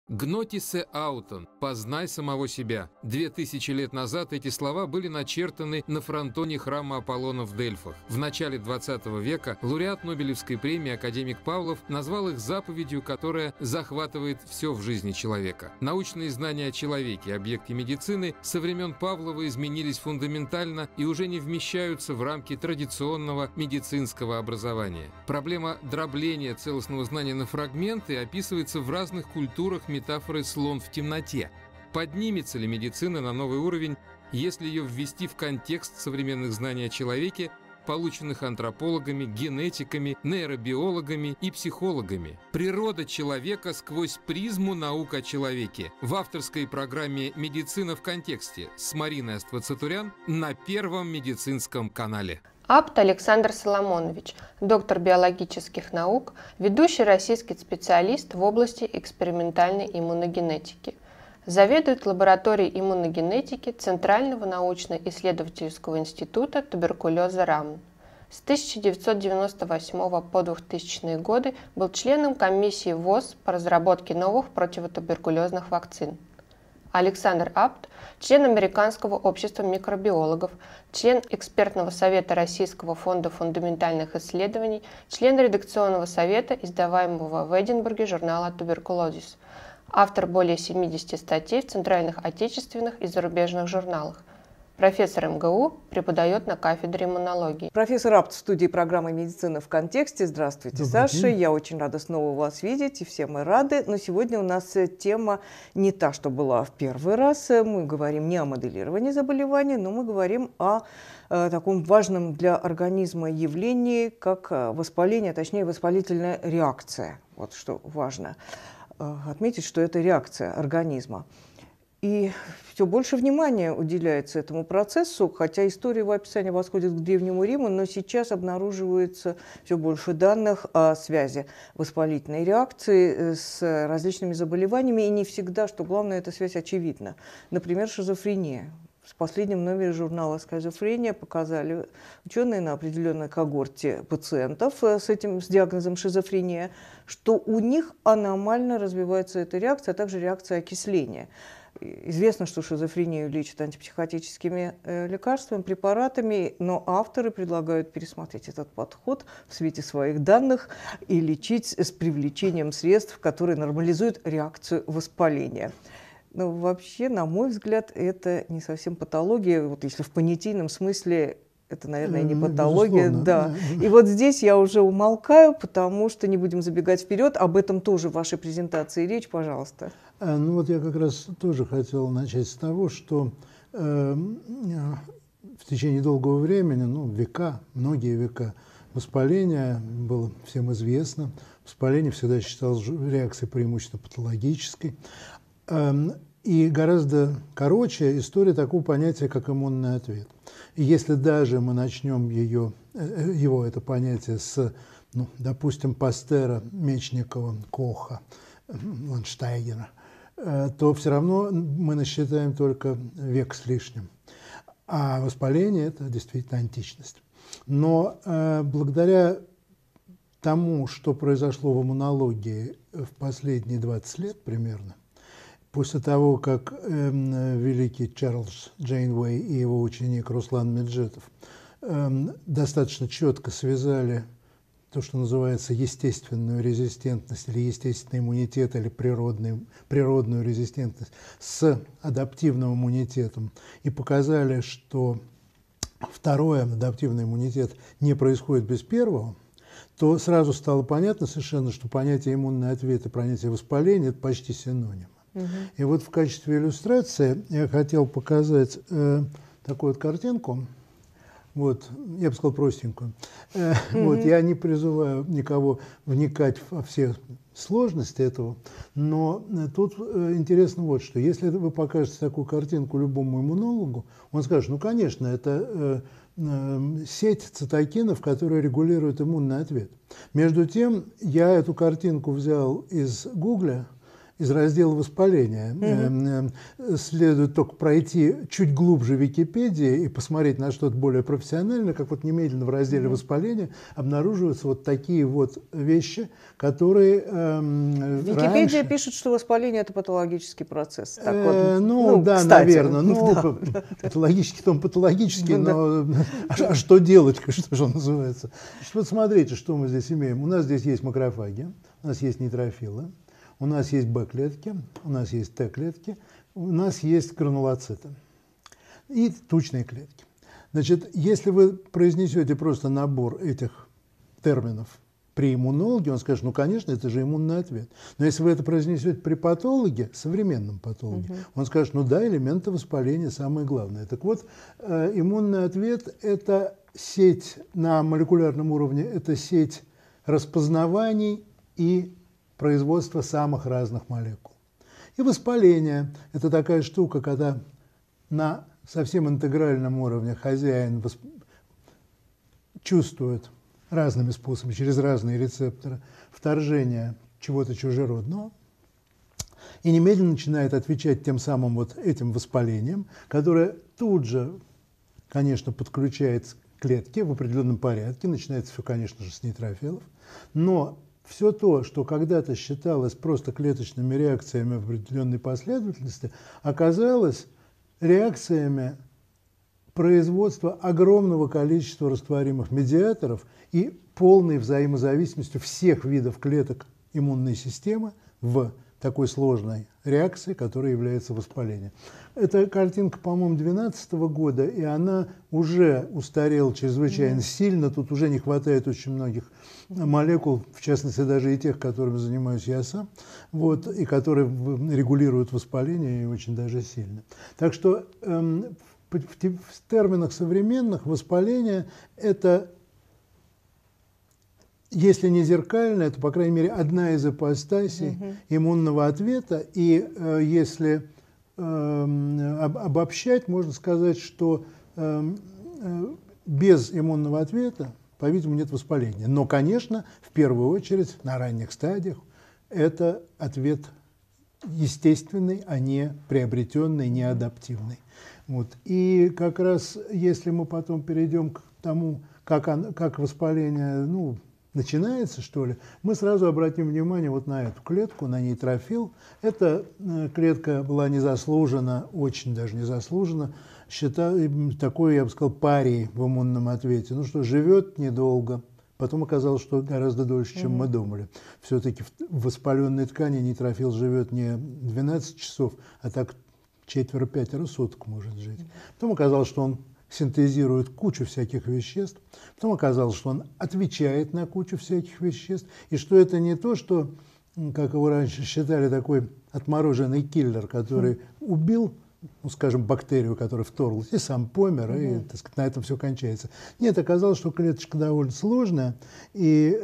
«Гнотисе аутон» – «познай самого себя». 2000 лет назад эти слова были начертаны на фронтоне храма Аполлона в Дельфах. В начале 20 века лауреат Нобелевской премии академик Павлов назвал их заповедью, которая захватывает все в жизни человека. Научные знания о человеке, объекте медицины, со времен Павлова изменились фундаментально и уже не вмещаются в рамки традиционного медицинского образования. Проблема дробления целостного знания на фрагменты описывается в разных культурах метафорой «слон в темноте». Поднимется ли медицина на новый уровень, если ее ввести в контекст современных знаний о человеке, полученных антропологами, генетиками, нейробиологами и психологами? Природа человека сквозь призму наук о человеке. В авторской программе «Медицина в контексте» с Мариной Аствацатурян на Первом медицинском канале. Апт Александр Соломонович, доктор биологических наук, ведущий российский специалист в области экспериментальной иммуногенетики. Заведует лабораторией иммуногенетики Центрального научно-исследовательского института туберкулеза РАМН. С 1998 по 2000 годы был членом комиссии ВОЗ по разработке новых противотуберкулезных вакцин. Александр Апт – член Американского общества микробиологов, член экспертного совета Российского фонда фундаментальных исследований, член редакционного совета, издаваемого в Эдинбурге журнала «Туберкулозис», автор более 70 статей в центральных отечественных и зарубежных журналах. Профессор МГУ, преподает на кафедре иммунологии. Профессор Апт в студии программы «Медицина в контексте». Здравствуйте, Добрый Саша. день. Я очень рада снова вас видеть, и все мы рады. Но сегодня у нас тема не та, что была в первый раз. Мы говорим не о моделировании заболеваний, но мы говорим о таком важном для организма явлении, как воспаление, точнее воспалительная реакция. Вот что важно отметить, что это реакция организма. И все больше внимания уделяется этому процессу, хотя история его описания восходит к Древнему Риму, но сейчас обнаруживается все больше данных о связи воспалительной реакции с различными заболеваниями, и не всегда, что главное, эта связь очевидна. Например, шизофрения. В последнем номере журнала «Шизофрения» показали ученые на определенной когорте пациентов с диагнозом шизофрения, что у них аномально развивается эта реакция, а также реакция окисления. Известно, что шизофрению лечат антипсихотическими лекарствами, препаратами, но авторы предлагают пересмотреть этот подход в свете своих данных и лечить с привлечением средств, которые нормализуют реакцию воспаления. Но вообще, на мой взгляд, это не совсем патология. Вот если в понятийном смысле, это, наверное, не патология. Да. И вот здесь я уже умолкаю, потому что не будем забегать вперед. Об этом тоже в вашей презентации речь, пожалуйста. Ну вот я как раз тоже хотел начать с того, что в течение долгого времени, века, многие века, воспаление было всем известно. Воспаление всегда считалось реакцией преимущественно патологической. И гораздо короче история такого понятия, как иммунный ответ. И если даже мы начнем это понятие с, допустим, Пастера, Мечникова, Коха, Ланштайгера, то все равно мы насчитаем только век с лишним. А воспаление – это действительно античность. Но благодаря тому, что произошло в иммунологии в последние 20 лет примерно, после того, как великий Чарльз Джейнвей и его ученик Руслан Меджидов достаточно четко связали то, что называется естественную резистентность или естественный иммунитет или природную резистентность с адаптивным иммунитетом и показали, что второй адаптивный иммунитет не происходит без первого, то сразу стало понятно совершенно, что понятие иммунный ответ и понятие воспаления – это почти синонимы. И вот в качестве иллюстрации я хотел показать такую вот картинку. Вот, я бы сказал, простенькую. Вот, я не призываю никого вникать во все сложности этого, но тут интересно вот что. Если вы покажете такую картинку любому иммунологу, он скажет, конечно, это сеть цитокинов, которая регулирует иммунный ответ. Между тем, я эту картинку взял из Гугля из раздела воспаления. Следует только пройти чуть глубже в Википедии и посмотреть на что-то более профессиональное, как вот немедленно в разделе воспаления обнаруживаются вот такие вот вещи, которые Википедия пишет, что воспаление – это патологический процесс. Так вот, ну, да, кстати, наверное. Ну, патологический, он патологический, но а что делать, что называется? Вот смотрите, что мы здесь имеем. У нас здесь есть макрофаги, у нас есть нейтрофилы, у нас есть Б-клетки, у нас есть Т-клетки, у нас есть гранулоциты и тучные клетки. Значит, если вы произнесете просто набор этих терминов при иммунологе, он скажет, ну, конечно, это же иммунный ответ. Но если вы это произнесете при патологе, современном патологе, он скажет, ну да, элементы воспаления самое главное. Так вот, иммунный ответ – это сеть на молекулярном уровне, это сеть распознаваний и производства самых разных молекул. И воспаление – это такая штука, когда на совсем интегральном уровне хозяин чувствует разными способами, через разные рецепторы, вторжение чего-то чужеродного и немедленно начинает отвечать тем самым вот этим воспалением, которое тут же, конечно, подключает клетки в определенном порядке, начинается все, конечно же, с нейтрофилов, но все то, что когда-то считалось просто клеточными реакциями в определенной последовательности, оказалось реакциями производства огромного количества растворимых медиаторов и полной взаимозависимостью всех видов клеток иммунной системы в такой сложной реакции, которая является воспалением. Эта картинка, по-моему, 2012 года, и она уже устарела чрезвычайно сильно. Тут уже не хватает очень многих молекул, в частности, даже и тех, которыми занимаюсь я сам, вот, и которые регулируют воспаление и очень даже сильно. Так что в терминах современных воспаление – это, если не зеркальная, то, по крайней мере, одна из ипостасей иммунного ответа. И если обобщать, можно сказать, что без иммунного ответа, по-видимому, нет воспаления. Но, конечно, в первую очередь, на ранних стадиях, это ответ естественный, а не приобретенный, не адаптивный. Вот. И как раз, если мы потом перейдем к тому, как воспаление начинается, что ли, мы сразу обратим внимание вот на эту клетку, на нейтрофил. Эта клетка была незаслуженно, очень даже незаслуженно, такой, я бы сказал, парией в иммунном ответе. Ну что, живет недолго. Потом оказалось, что гораздо дольше, чем мы думали. Все-таки в воспаленной ткани нейтрофил живет не 12 часов, а так 4-5 суток может жить. Потом оказалось, что он синтезирует кучу всяких веществ. Потом оказалось, что он отвечает на кучу всяких веществ. И что это не то, что, как его раньше считали, такой отмороженный киллер, который убил, скажем, бактерию, которая вторглась, и сам помер, и, так сказать, на этом все кончается. Нет, оказалось, что клеточка довольно сложная, и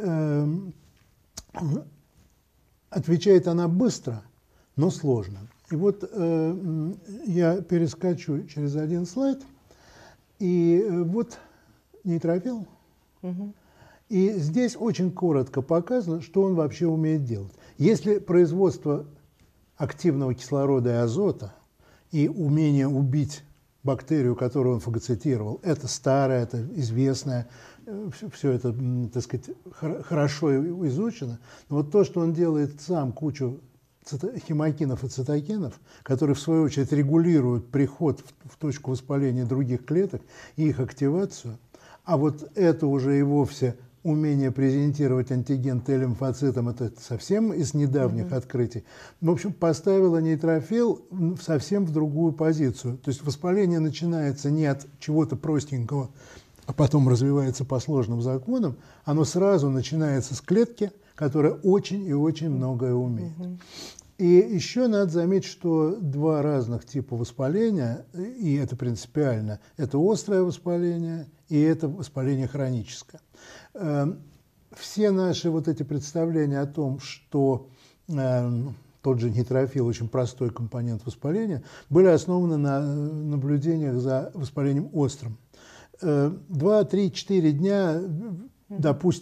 отвечает она быстро, но сложно. И вот я перескочу через один слайд, и вот нейтрофил. И здесь очень коротко показано, что он вообще умеет делать. Если производство активного кислорода и азота и умение убить бактерию, которую он фагоцитировал, это старое, это известное, все это, так сказать, хорошо изучено. Но вот то, что он делает сам, кучу хемокинов и цитокинов, которые, в свою очередь, регулируют приход в точку воспаления других клеток и их активацию, а вот это уже и вовсе умение презентировать антиген Т-лимфоцитам, это совсем из недавних открытий. В общем, поставило нейтрофил совсем в другую позицию. То есть воспаление начинается не от чего-то простенького, а потом развивается по сложным законам. Оно сразу начинается с клетки, которая очень и очень многое умеет. И еще надо заметить, что два разных типа воспаления, и это принципиально, это острое воспаление и это воспаление хроническое. Все наши вот эти представления о том, что тот же нейтрофил, очень простой компонент воспаления, были основаны на наблюдениях за воспалением острым. 2, 3, 4 дня, допустим,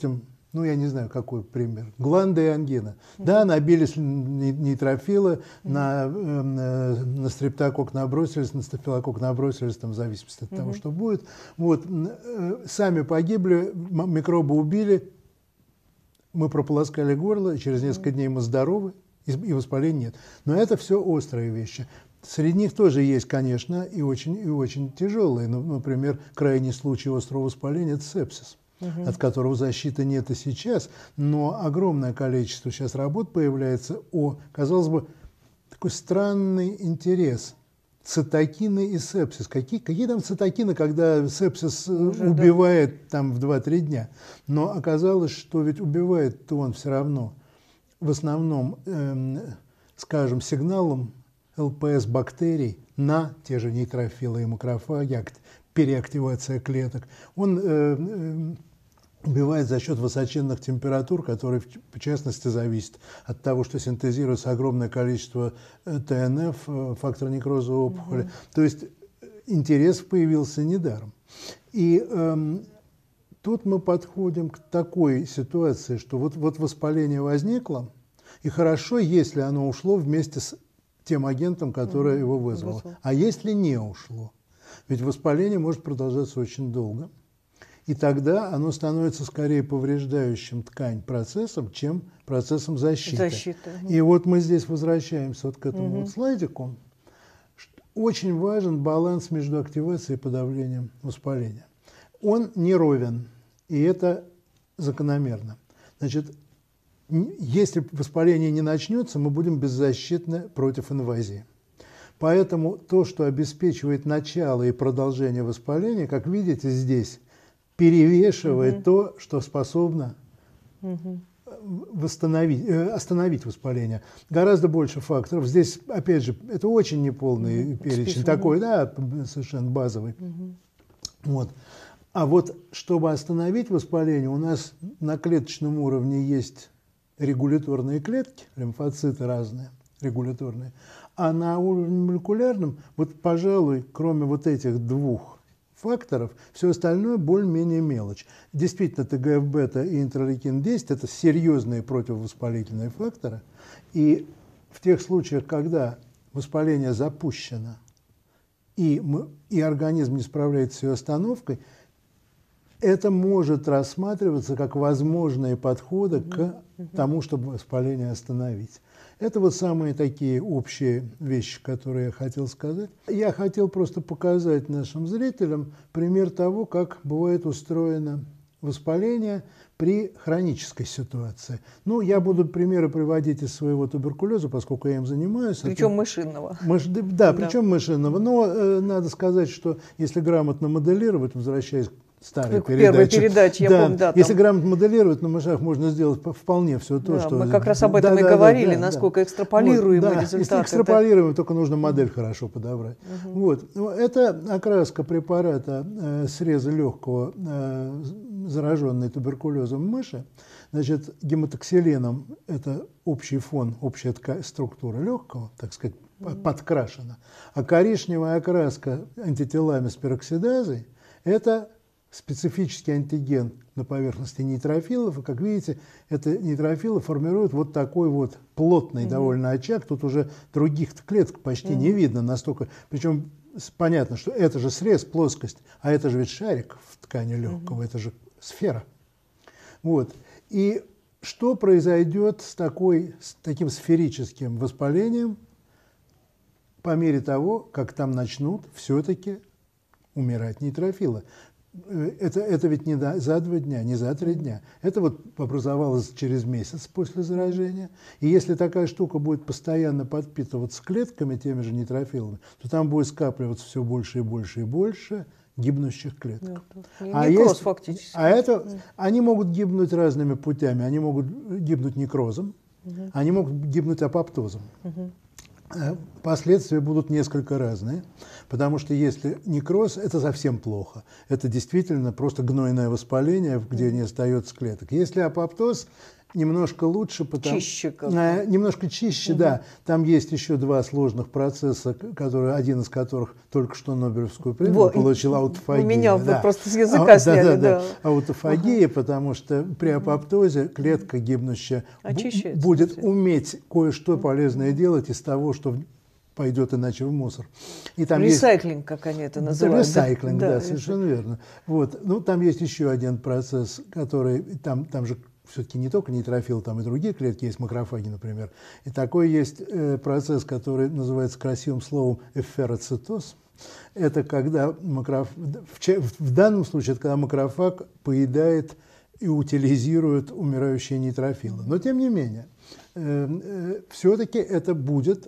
ну, я не знаю, какой пример, гланды и ангина. Да, набились нейтрофилы, на стрептококк набросились, на стафилококк набросились, там, в зависимости от того, что будет. Вот, сами погибли, микробы убили, мы прополоскали горло, и через несколько дней мы здоровы, и воспаления нет. Но это все острые вещи. Среди них тоже есть, конечно, и очень тяжелые. Ну, например, крайний случай острого воспаления – это сепсис, от которого защиты нет и сейчас, но огромное количество сейчас работ появляется о, казалось бы, такой странный интерес. Цитокины и сепсис. Какие там цитокины, когда сепсис убивает там в 2-3 дня? Но оказалось, что ведь убивает-то он все равно в основном, скажем, сигналом ЛПС бактерий на те же нейтрофилы и макрофаги, переактивация клеток. Он убивает за счет высоченных температур, которые, в частности, зависят от того, что синтезируется огромное количество ТНФ, фактор некроза опухоли. То есть интерес появился недаром. И тут мы подходим к такой ситуации, что вот воспаление возникло, и хорошо, если оно ушло вместе с тем агентом, который его вызвал. А если не ушло? Ведь воспаление может продолжаться очень долго. И тогда оно становится скорее повреждающим ткань процессом, чем процессом защиты. И вот мы здесь возвращаемся вот к этому вот слайдику. Очень важен баланс между активацией и подавлением воспаления. Он не ровен, и это закономерно. Значит, если воспаление не начнется, мы будем беззащитны против инвазии. Поэтому то, что обеспечивает начало и продолжение воспаления, как видите здесь, перевешивает то, что способно остановить воспаление. Гораздо больше факторов. Здесь, опять же, это очень неполный перечень, такой, да, совершенно базовый. Вот. А вот чтобы остановить воспаление, у нас на клеточном уровне есть регуляторные клетки, лимфоциты разные, регуляторные. А на уровне молекулярном, вот, пожалуй, кроме вот этих двух факторов, все остальное более-менее мелочь. Действительно, ТГФ-бета и интерлейкин-10 – это серьезные противовоспалительные факторы. И в тех случаях, когда воспаление запущено, и организм не справляется с ее остановкой, это может рассматриваться как возможные подходы к тому, чтобы воспаление остановить. Это вот самые такие общие вещи, которые я хотел сказать. Я хотел просто показать нашим зрителям пример того, как бывает устроено воспаление при хронической ситуации. Ну, я буду примеры приводить из своего туберкулеза, поскольку я им занимаюсь. Причем мышинного. Да, причем мышинного. Но надо сказать, что если грамотно моделировать, возвращаясь к старой передаче, я помню, да. Если грамотно моделировать, на мышах можно сделать вполне все то, что... Мы как раз об этом и говорили, насколько экстраполируемые результаты. Если экстраполируем, только нужно модель хорошо подобрать. Вот. Это окраска препарата среза легкого, зараженной туберкулезом мыши. Значит, гематоксиленом – это общий фон, общая структура легкого, так сказать, подкрашена. А коричневая окраска антителами с пероксидазой – это специфический антиген на поверхности нейтрофилов, и, как видите, это нейтрофилы формируют вот такой вот плотный довольно очаг, тут уже других клеток почти не видно настолько, причем понятно, что это же срез, плоскость, а это же ведь шарик в ткани легкого, это же сфера. Вот. И что произойдет с таким сферическим воспалением по мере того, как там начнут все-таки умирать нейтрофилы? Это ведь не за 2 дня, не за 3 дня. Это вот образовалось через месяц после заражения. И если такая штука будет постоянно подпитываться клетками, теми же нейтрофилами, то там будет скапливаться все больше и больше и больше гибнущих клеток. Некроз фактически. Они могут гибнуть разными путями. Они могут гибнуть некрозом, они могут гибнуть апоптозом. Последствия будут несколько разные, потому что если некроз, это совсем плохо. Это действительно просто гнойное воспаление, где не остается клеток. Если апоптоз, немножко лучше, Чище немножко чище, да. Там есть еще два сложных процесса, один из которых только что Нобелевскую премию получил, аутофагия. У меня просто с языка сняли. Да. Аутофагия, потому что при апоптозе клетка гибнущая будет уметь кое-что полезное делать из того, что пойдет иначе в мусор. И там ресайклинг, как они это называют. Ресайклинг, да, совершенно верно. Вот. Ну, там есть еще один процесс, который, там же все-таки не только нейтрофил, там и другие клетки есть, макрофаги, например. И такой есть процесс, который называется красивым словом эффероцитоз. Это когда в данном случае, это когда макрофаг поедает и утилизирует умирающие нейтрофилы. Но тем не менее, все-таки это будет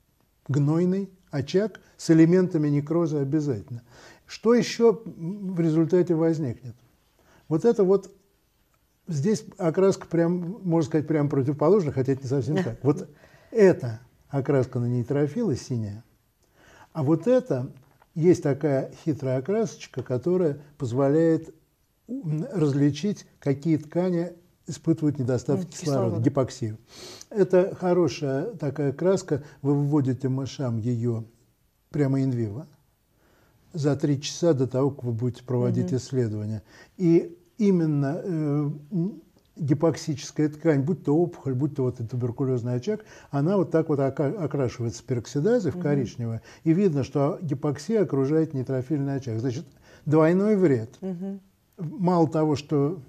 гнойный очаг с элементами некроза обязательно. Что еще в результате возникнет? Вот это вот, здесь окраска прям, можно сказать, прям противоположная, хотя это не совсем так. Вот эта окраска на нейтрофилы синяя, а вот это, есть такая хитрая окрасочка, которая позволяет различить, какие ткани испытывают недостаток кислорода, гипоксию. Это хорошая такая краска, вы вводите мышам ее прямо инвиво за 3 часа до того, как вы будете проводить исследования. И именно гипоксическая ткань, будь то опухоль, будь то вот туберкулезный очаг, она вот так вот окрашивается пероксидазой в коричневое, и видно, что гипоксия окружает нейтрофильный очаг. Значит, двойной вред. Мало того, что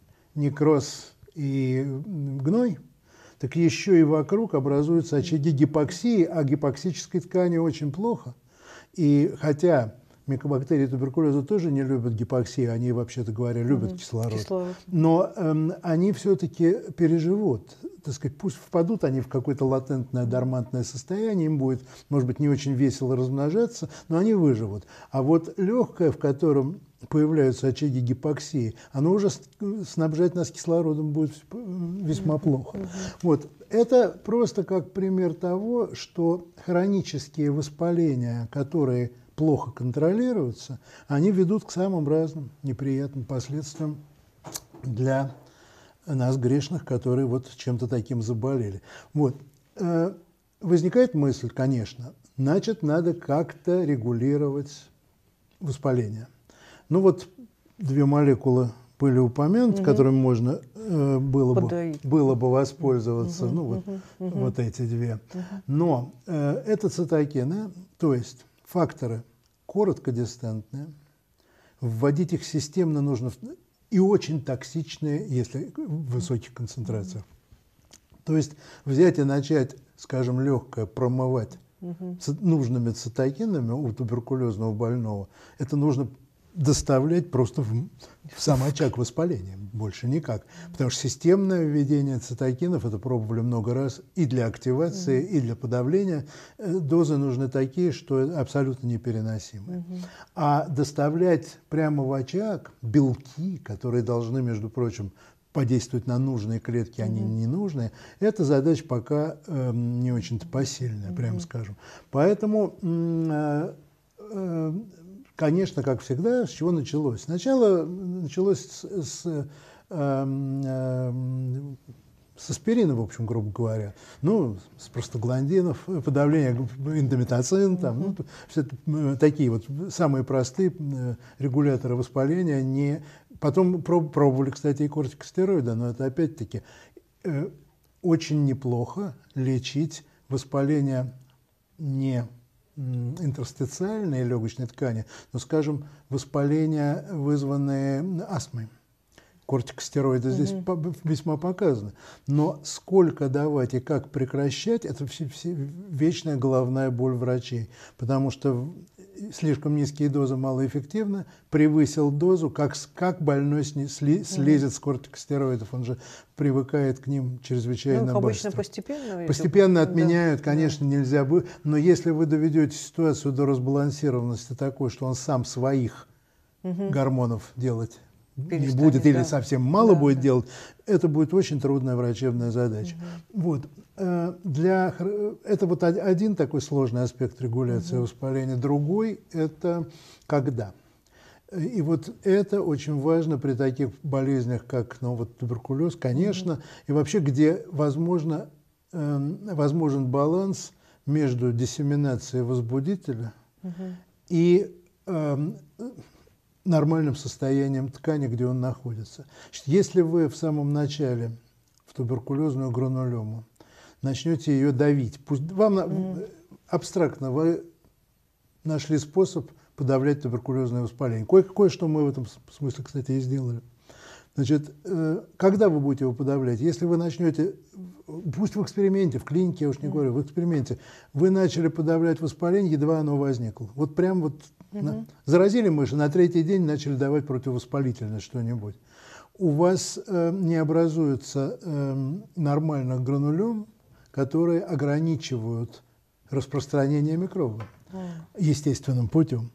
некроз и гной, так еще и вокруг образуются очаги гипоксии, а гипоксической ткани очень плохо. И хотя микобактерии туберкулеза тоже не любят гипоксии, они, вообще-то говоря, любят кислород. Но они все-таки переживут. Так сказать, пусть впадут они в какое-то латентное дормантное состояние, им будет, может быть, не очень весело размножаться, но они выживут. А вот легкое, в котором появляются очаги гипоксии, оно уже снабжать нас кислородом будет весьма плохо. Вот. Это просто как пример того, что хронические воспаления, которые плохо контролируются, они ведут к самым разным неприятным последствиям для нас, грешных, которые вот чем-то таким заболели. Вот. Возникает мысль, конечно, значит, надо как-то регулировать воспаление. Ну вот 2 молекулы были упомянуты, которыми можно было бы воспользоваться, вот эти 2. Но это цитокины, то есть факторы короткодистантные, вводить их системно нужно, и очень токсичные, если в высоких концентрациях. То есть взять и начать, скажем, легкое промывать нужными цитокинами у туберкулезного больного, это нужно доставлять просто в сам очаг воспаления, больше никак. Потому что системное введение цитокинов, это пробовали много раз, и для активации, и для подавления, дозы нужны такие, что абсолютно непереносимые. А доставлять прямо в очаг белки, которые должны, между прочим, подействовать на нужные клетки, а не ненужные, эта задача пока не очень-то посильная, прямо скажем. Поэтому конечно, как всегда, с чего началось? Сначала началось с аспирина, в общем, грубо говоря, с простагландинов, подавление индомитоцин, там, все такие вот самые простые регуляторы воспаления. Потом пробовали, кстати, и кортикостероиды, но это опять-таки очень неплохо лечить воспаление не интерстициальной легочной ткани, но, скажем, воспаления, вызванные астмой. Кортикостероиды здесь весьма показаны. Но сколько давать и как прекращать, это вечная головная боль врачей. Потому что слишком низкие дозы малоэффективны, превысил дозу, как больной слезет с кортикостероидов, он же привыкает к ним чрезвычайно быстро. Обычно постепенно? Постепенно отменяют, конечно, нельзя бы, но если вы доведете ситуацию до разбалансированности такой, что он сам своих гормонов делать не будет или совсем мало будет делать, это будет очень трудная врачебная задача. Вот. Это вот один такой сложный аспект регуляции воспаления. Другой – это когда. И вот это очень важно при таких болезнях, как туберкулез, конечно, и вообще, где возможен баланс между диссеминацией возбудителя и нормальным состоянием ткани, где он находится. Если вы в самом начале в туберкулезную гранулему начнете ее давить, пусть вам абстрактно вы нашли способ подавлять туберкулезное воспаление. Кое-что мы в этом смысле, кстати, и сделали. Значит, когда вы будете его подавлять? Если вы начнете, пусть в эксперименте, в клинике, я уж не говорю, в эксперименте, вы начали подавлять воспаление, едва оно возникло. Вот прям вот заразили мыши, на третий день начали давать противовоспалительное что-нибудь. У вас не образуется нормальных гранулем, которые ограничивают распространение микроба естественным путем.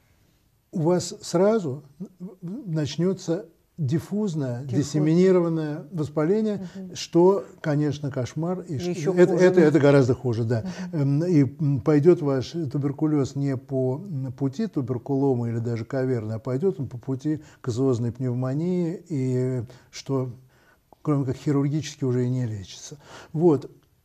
У вас сразу начнется диффузное, диссеминированное воспаление, что, конечно, кошмар. И это гораздо хуже, да. И пойдет ваш туберкулез не по пути туберкулома или даже каверны, а пойдет он по пути казозной пневмонии, и что, кроме как хирургически, уже и не лечится. Вот.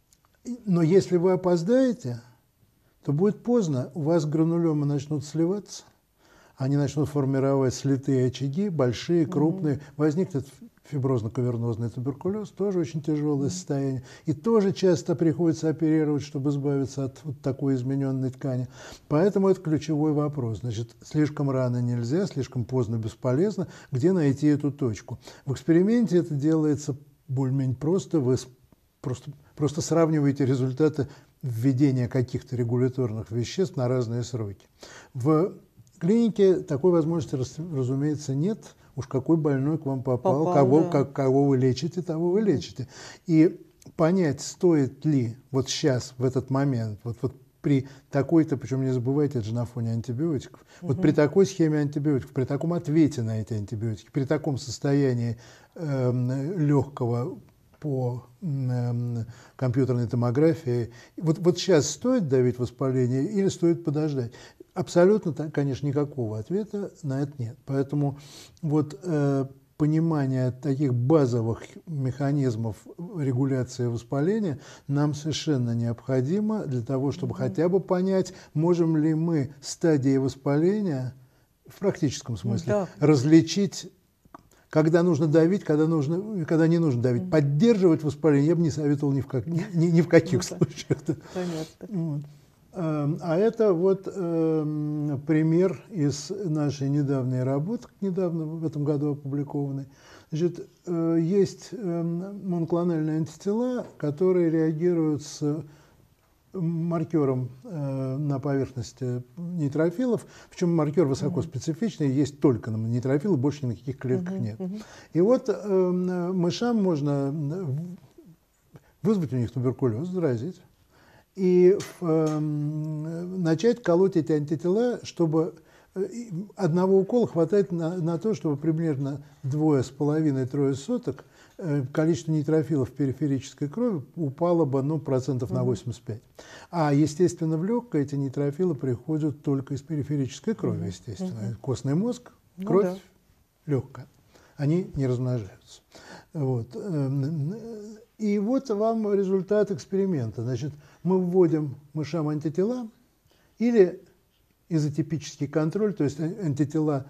Но если вы опоздаете, то будет поздно, у вас гранулемы начнут сливаться, они начнут формировать слитые очаги, большие, крупные, возникнет фиброзно-кавернозный туберкулез, тоже очень тяжелое состояние, и тоже часто приходится оперировать, чтобы избавиться от вот такой измененной ткани. Поэтому это ключевой вопрос. Значит, слишком рано нельзя, слишком поздно бесполезно, где найти эту точку. В эксперименте это делается более-менее просто, вы просто сравниваете результаты введения каких-то регуляторных веществ на разные сроки. В клинике такой возможности, разумеется, нет. Уж какой больной к вам попал, кого вы лечите, того вы лечите. И понять, стоит ли вот сейчас, в этот момент, вот при такой-то, причем не забывайте, это же на фоне антибиотиков, вот при такой схеме антибиотиков, при таком ответе на эти антибиотики, при таком состоянии легкого по компьютерной томографии, вот сейчас стоит давить воспаление или стоит подождать? Абсолютно, конечно, никакого ответа на это нет. Поэтому вот понимание таких базовых механизмов регуляции воспаления нам совершенно необходимо для того, чтобы хотя бы понять, можем ли мы стадии воспаления в практическом смысле различить, когда нужно давить, когда не нужно давить. Поддерживать воспаление я бы не советовал ни в каких случаях. Понятно. А это вот пример из нашей недавней работы, недавно в этом году опубликованной. Значит, есть моноклональные антитела, которые реагируют с маркером на поверхности нейтрофилов, причем маркер высокоспецифичный, есть только на нейтрофилы, больше ни на каких клетках нет. И вот мышам можно вызвать у них туберкулез, заразить, и начать колоть эти антитела, чтобы одного укола хватает на то, чтобы примерно 2,5–3 суток количество нейтрофилов в периферической крови упало бы процентов на 85. А, естественно, в легкое эти нейтрофилы приходят только из периферической крови, естественно. Костный мозг, кровь, легкая. Они не размножаются. Вот. И вот вам результат эксперимента. Значит, мы вводим мышам антитела или изотипический контроль, то есть антитела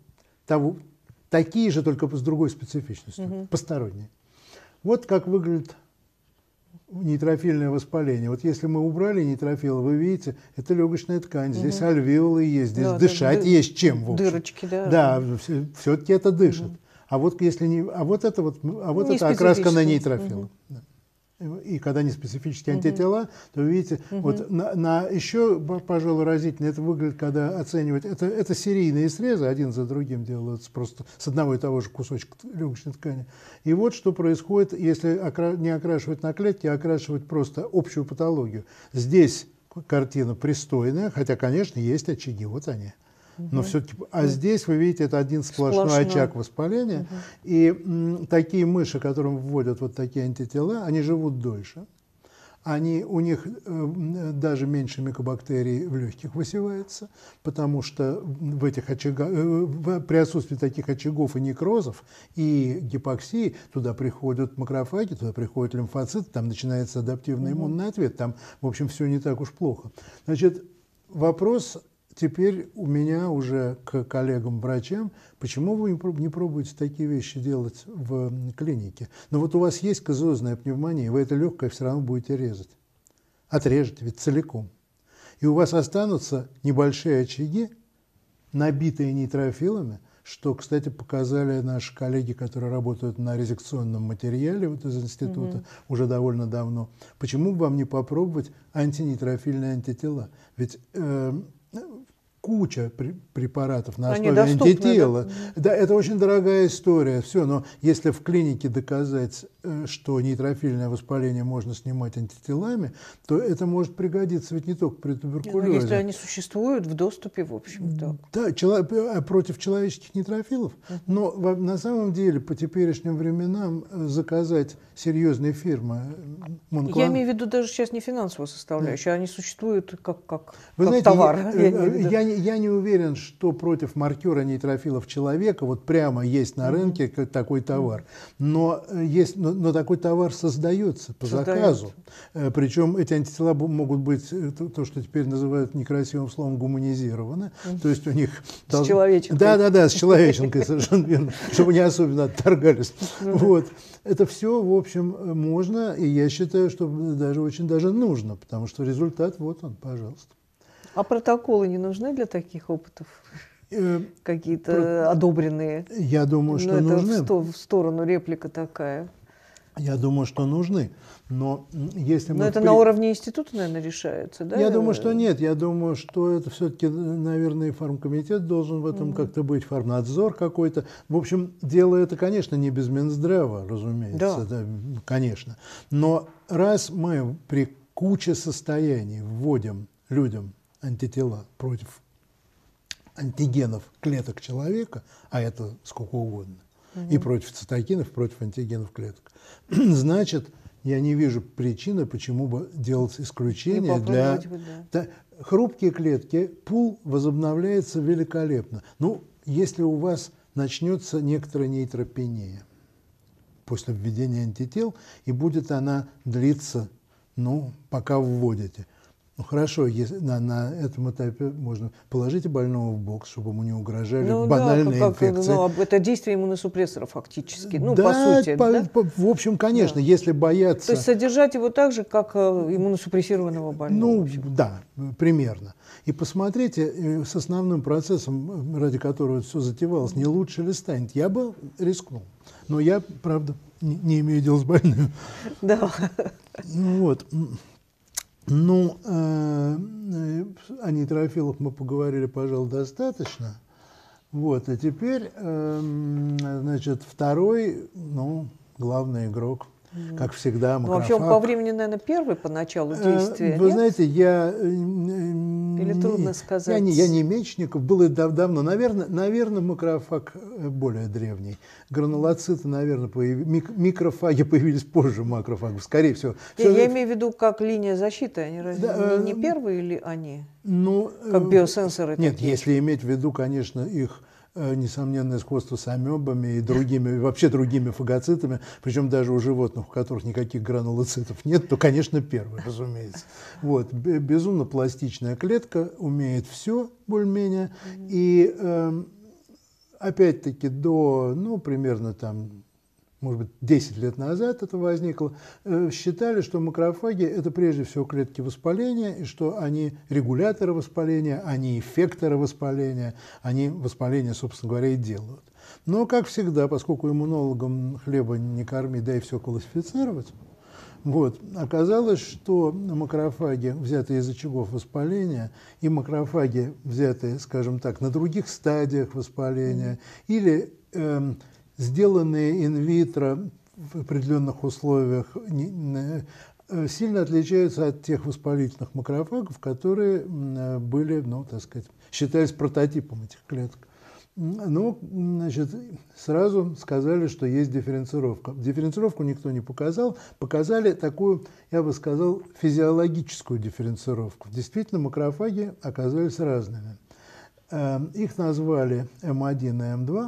такие же, только с другой специфичностью, посторонние. Вот как выглядит нейтрофильное воспаление. Вот если мы убрали нейтрофилы, вы видите, это легочная ткань, здесь альвеолы есть, здесь дышать есть чем, в общем. Дырочки, да. Да, все-таки это дышит. А вот если не, это окраска на нейтрофилы. И когда не специфические антитела, то вы видите, вот еще, пожалуй, разительно это выглядит, когда оценивать, это серийные срезы, один за другим делаются просто с одного и того же кусочка легочной ткани. И вот что происходит, если не окрашивать на клетки, а окрашивать просто общую патологию. Здесь картина пристойная, хотя, конечно, есть очаги, вот они. Но все-таки, здесь вы видите, это один сплошной очаг воспаления. И такие мыши, которым вводят вот такие антитела, они живут дольше. у них даже меньше микобактерий в легких высевается, потому что в этих очагах, при отсутствии таких очагов и некрозов, и гипоксии, туда приходят макрофаги, туда приходят лимфоциты, там начинается адаптивный иммунный ответ, там, в общем, все не так уж плохо. Значит, вопрос теперь у меня уже к коллегам-врачам, почему вы не пробуете такие вещи делать в клинике? Но вот у вас есть казозная пневмония, вы это легкое все равно будете резать. Отрежете ведь целиком. И у вас останутся небольшие очаги, набитые нейтрофилами, что, кстати, показали наши коллеги, которые работают на резекционном материале вот из института уже довольно давно. Почему бы вам не попробовать антинейтрофильные антитела? Ведь куча препаратов на основе антитела. Да, это очень дорогая история. Все, но если в клинике доказать, что нейтрофильное воспаление можно снимать антителами, то это может пригодиться ведь не только при туберкулезе. Если они существуют в доступе, в общем-то. Да, против человеческих нейтрофилов. Но на самом деле по теперешним временам заказать серьезные фирмы Я имею в виду даже сейчас не финансовую составляющую, они существуют как знаете, товар. Я не уверен, что против маркера нейтрофилов человека вот прямо есть на рынке такой товар. Но такой товар создается по заказу. Причем эти антитела могут быть, то, что теперь называют некрасивым словом, гуманизированы. То есть у них... С человеченкой. Да, с человеченкой, совершенно верно. Чтобы не особенно отторгались. Вот. Это все, в общем, можно, и я считаю, что даже очень даже нужно, потому что результат вот он, пожалуйста. А протоколы не нужны для таких опытов? Какие-то одобренные? Я думаю, что нужны. Это в сторону реплика такая. Я думаю, что нужны. Но если мы... Но это на уровне института, наверное, решается, да? Я думаю, что нет. Я думаю, что это все-таки, наверное, фармкомитет должен в этом как-то быть, фармнадзор какой-то. В общем, дело это, конечно, не без Минздрава, разумеется. Да, конечно. Но раз мы при куче состояний вводим людям антитела против антигенов клеток человека, а это сколько угодно, и против цитокинов, против антигенов клеток, значит, я не вижу причины, почему бы делать исключение для... Хрупкие клетки, пул возобновляется великолепно. Ну, если у вас начнется некоторая нейтропения после введения антител, и будет она длиться, пока вводите. Ну хорошо, если на этом этапе можно положите больного в бокс, чтобы ему не угрожали банальные инфекции. Это действие иммуносупрессора фактически, по сути. В общем, конечно, если бояться... То есть содержать его так же, как иммуносупрессированного больного. Да, примерно. И посмотрите, с основным процессом, ради которого все затевалось, не лучше ли станет. Я бы рискнул. Но я, правда, не имею дела с больным. Да. Вот. О нейтрофилах мы поговорили, пожалуй, достаточно. Вот, и теперь, значит, второй, главный игрок, как всегда, макрофаг. Вообще, по времени, наверное, первый по началу действия. Вы знаете, Или трудно сказать? Я не Мечников, было давно. Наверное, макрофаг более древний. Гранулоциты, наверное, микрофаги появились позже макрофагов, скорее всего. Я имею в виду, как линия защиты. Они разве не первые или они? Как биосенсоры? Нет, если иметь в виду, конечно, их несомненное сходство с амебами и вообще другими фагоцитами, причем даже у животных, у которых никаких гранулоцитов нет, то, конечно, первый, разумеется. Вот. Безумно пластичная клетка, умеет все более-менее. И опять-таки до, примерно может быть, 10 лет назад это возникло, считали, что макрофаги – это прежде всего клетки воспаления, и что они регуляторы воспаления, они эффекторы воспаления, они воспаление, собственно говоря, и делают. Но, как всегда, поскольку иммунологам хлеба не корми, дай все классифицировать, оказалось, что макрофаги, взятые из очагов воспаления, и макрофаги, взятые, скажем так, на других стадиях воспаления, или сделанные инвитро в определенных условиях, сильно отличаются от тех воспалительных макрофагов, которые были, считались прототипом этих клеток. Ну, значит, сразу сказали, что есть дифференцировка. Дифференцировку никто не показал. Показали такую, я бы сказал, физиологическую дифференцировку. Действительно, макрофаги оказались разными. Их назвали М1 и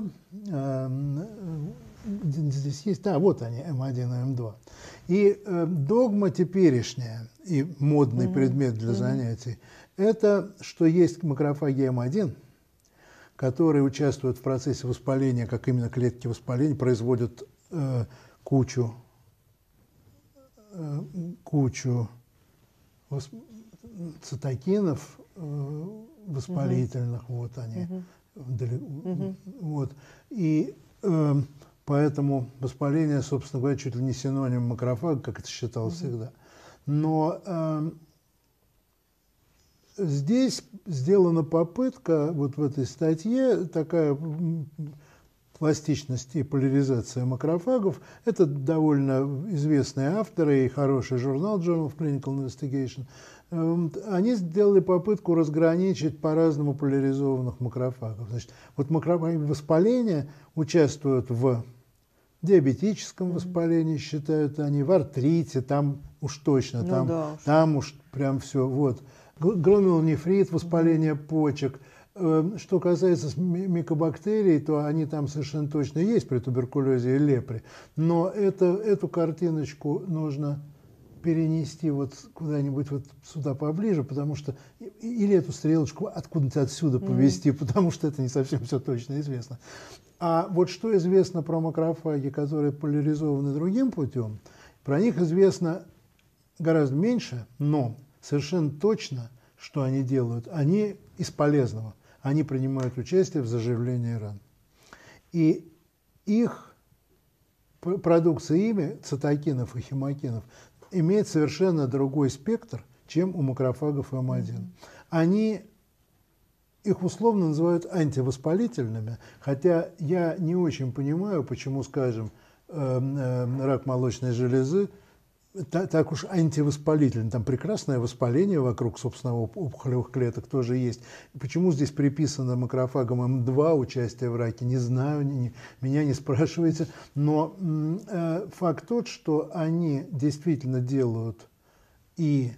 М2. Здесь есть, вот они, М1 и М2. И догма теперешняя и модный предмет для занятий, это, что есть макрофаги М1, которые участвуют в процессе воспаления, как именно клетки воспаления, производят кучу цитокинов воспалительных, вот они, вот, и поэтому воспаление, собственно говоря, чуть ли не синоним макрофага, как это считалось всегда. Но здесь сделана попытка, вот в этой статье, такая пластичность и поляризация макрофагов. Это довольно известные авторы и хороший журнал Journal of Clinical Investigation. Они сделали попытку разграничить по-разному поляризованных макрофагов. Значит, вот макрофаги воспаления участвуют в диабетическом воспалении, считают они, в артрите, там уж точно, там уж прям все, вот. Гломерулонефрит, воспаление почек. Что касается микобактерий, то они там совершенно точно есть при туберкулезе и лепре. Но эту картиночку нужно перенести вот куда-нибудь вот сюда поближе, потому что или эту стрелочку откуда-нибудь отсюда повести, потому что это не совсем все точно известно. А вот что известно про макрофаги, которые поляризованы другим путем, про них известно гораздо меньше, но совершенно точно, что они делают, они из полезного. Они принимают участие в заживлении ран. И их продукция ими, цитокинов и хемокинов, имеет совершенно другой спектр, чем у макрофагов М1. Они их условно называют антивоспалительными, хотя я не очень понимаю, почему, скажем, рак молочной железы так уж антивоспалительный. Там прекрасное воспаление вокруг, собственно, опухолевых клеток тоже есть. Почему здесь приписано макрофагам М2 участие в раке, не знаю, меня не спрашивайте. Но факт тот, что они действительно делают и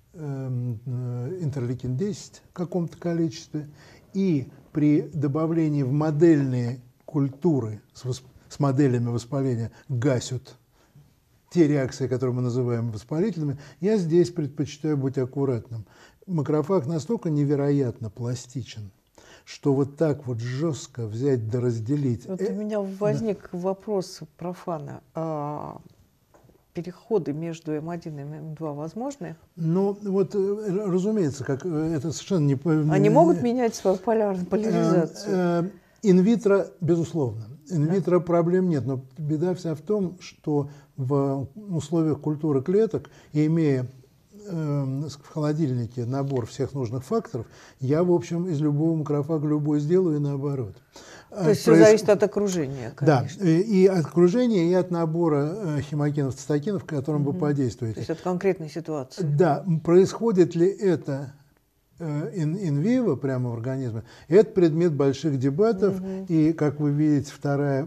интерлейкин-10 в каком-то количестве, и при добавлении в модельные культуры с моделями воспаления гасят те реакции, которые мы называем воспалительными. Я здесь предпочитаю быть аккуратным. Макрофаг настолько невероятно пластичен, что вот так вот жестко взять да разделить. Вот у меня возник вопрос профана. Переходы между М1 и М2 возможны? Ну, вот, разумеется, как это совершенно не... Они могут менять свою поляризацию? Инвитро, безусловно. Инвитро проблем нет, но беда вся в том, что в условиях культуры клеток, имея в холодильнике набор всех нужных факторов, я, в общем, из любого макрофага любой сделаю и наоборот. То есть все зависит от окружения, конечно. Да, и от окружения, и от набора хемокинов, цитокинов, которым вы подействуете. То есть от конкретной ситуации. Да, происходит ли это in-vivo прямо в организме, это предмет больших дебатов, и, как вы видите, вторая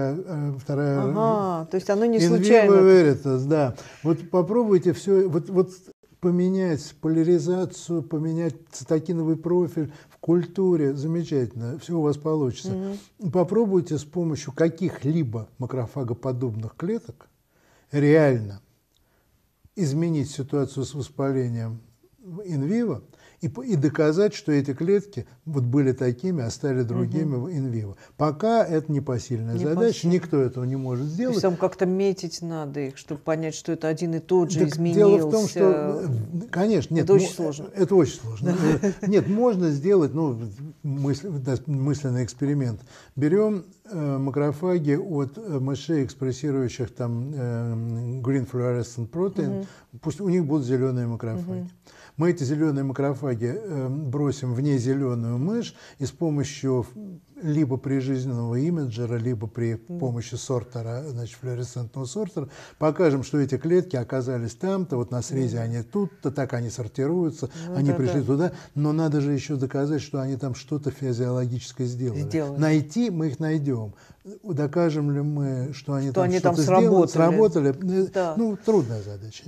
то есть оно не in случайно. vivo veritas, да. Вот попробуйте все, вот поменять поляризацию, поменять цитокиновый профиль в культуре, замечательно, все у вас получится. Попробуйте с помощью каких-либо макрофагоподобных клеток реально изменить ситуацию с воспалением in-vivo, и доказать, что эти клетки вот были такими, а стали другими в инвиво. Пока это непосильная задача, никто этого не может сделать. То есть там как-то метить надо их, чтобы понять, что это один и тот же Так изменился. дело в том, что, конечно, нет, это очень сложно. Это очень сложно. Нет, можно сделать, мысленный эксперимент. Берем макрофаги от мышей, экспрессирующих там green fluorescent protein, пусть у них будут зеленые макрофаги. Мы эти зеленые макрофаги бросим в незеленую мышь и с помощью либо прижизненного имиджера, либо при помощи сортера, значит, флуоресцентного сортера, покажем, что эти клетки оказались там-то, вот на срезе они тут-то, так они сортируются, они пришли туда, но надо же еще доказать, что они там что-то физиологическое сделали. Найти мы их найдем. Докажем ли мы, что они там что-то сработали? Да. Ну, трудная задача.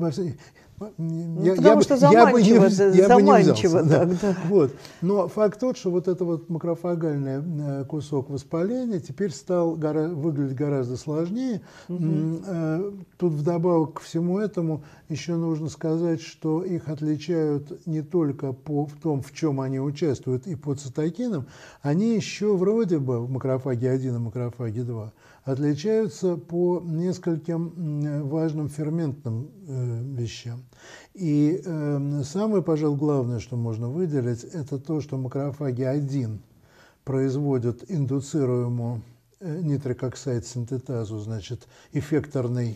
Потому что заманчиво тогда. Вот. Но факт тот, что вот это вот макрофагальный кусок воспаления теперь стал выглядеть гораздо сложнее. Тут вдобавок ко всему этому еще нужно сказать, что их отличают не только в том, в чем они участвуют, и по цитокинам, они еще вроде бы в макрофаге 1 и макрофаге 2 отличаются по нескольким важным ферментным вещам. И самое, пожалуй, главное, что можно выделить, это то, что макрофаги 1 производят индуцируемую нитрококсид-синтетазу, значит, эффекторный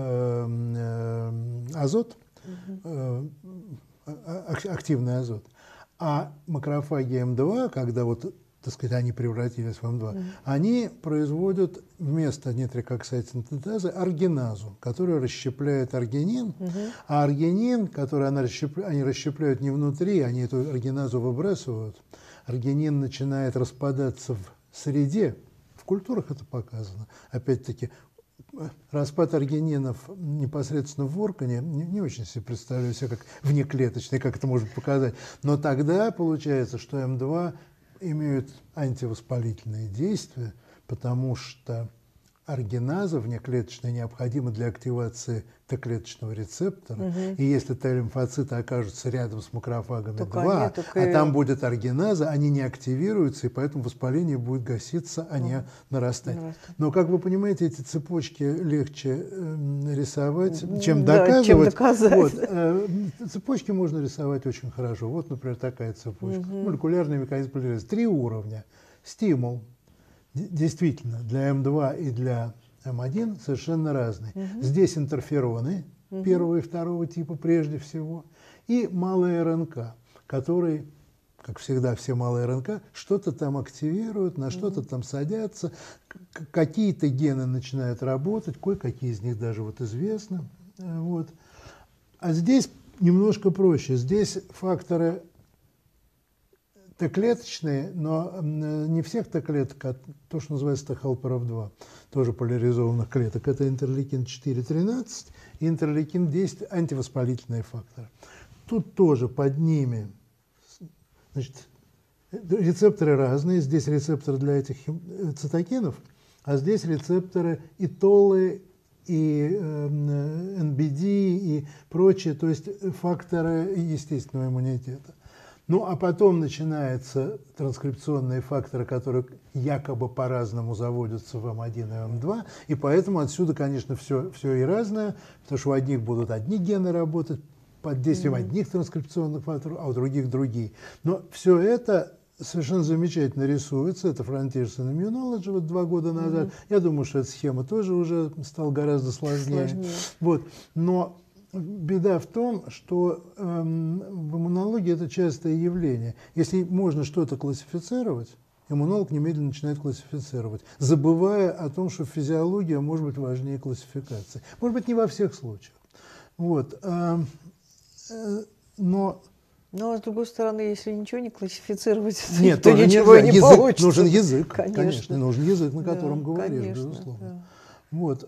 азот, активный азот. А макрофаги М2, когда вот, так сказать, они превратились в М2, они производят вместо нитрококсид-синтетазы аргиназу, которая расщепляет аргинин, а аргинин, который они расщепляют не внутри, они эту аргиназу выбрасывают, аргинин начинает распадаться в среде, в культурах это показано, опять-таки, распад аргининов непосредственно в органе не очень себе представляю себя как внеклеточный, как это можно показать. Но тогда получается, что М2 имеют антивоспалительные действия, потому что аргиназа внеклеточная необходима для активации Т-клеточного рецептора. И если Т-лимфоциты окажутся рядом с макрофагами 2, а там будет аргиназа, они не активируются, и поэтому воспаление будет гаситься, а не нарастать. Но, как вы понимаете, эти цепочки легче рисовать, чем доказывать. Чем доказать. Вот, цепочки можно рисовать очень хорошо. Вот, например, такая цепочка. Молекулярный механизм поляризации. 3 уровня. Стимул. Действительно, для М2 и для М1 совершенно разные. Здесь интерфероны первого и второго типа прежде всего, и малая РНК, которые, как всегда, все малые РНК что-то там активируют, на что-то там садятся, какие-то гены начинают работать, кое-какие из них даже вот известны. Вот. А здесь немножко проще. Здесь факторы Т-клеточные, но не всех Т-клеток, а то, что называется Т-хелперов-2, тоже поляризованных клеток. Это интерлейкин-4-13 и интерлейкин-10, антивоспалительные факторы. Тут тоже под ними, значит, рецепторы разные. Здесь рецепторы для этих цитокинов, а здесь рецепторы и толы, и НБД, и прочие, то есть факторы естественного иммунитета. Ну, а потом начинаются транскрипционные факторы, которые якобы по-разному заводятся в М1 и М2, и поэтому отсюда, конечно, все и разное, потому что у одних будут одни гены работать под действием одних транскрипционных факторов, а у других другие. Но все это совершенно замечательно рисуется. Это Frontiers in Immunology вот 2 года назад. Я думаю, что эта схема тоже уже стала гораздо сложнее. Вот. Но беда в том, что в иммунологии это частое явление. Если можно что-то классифицировать, иммунолог немедленно начинает классифицировать, забывая о том, что физиология может быть важнее классификации. Может быть, не во всех случаях. Вот. Но, с другой стороны, если ничего не классифицировать, нет, то ничего не получится. Нужен язык, конечно, нужен язык, на котором говоришь, безусловно. Да. Вот.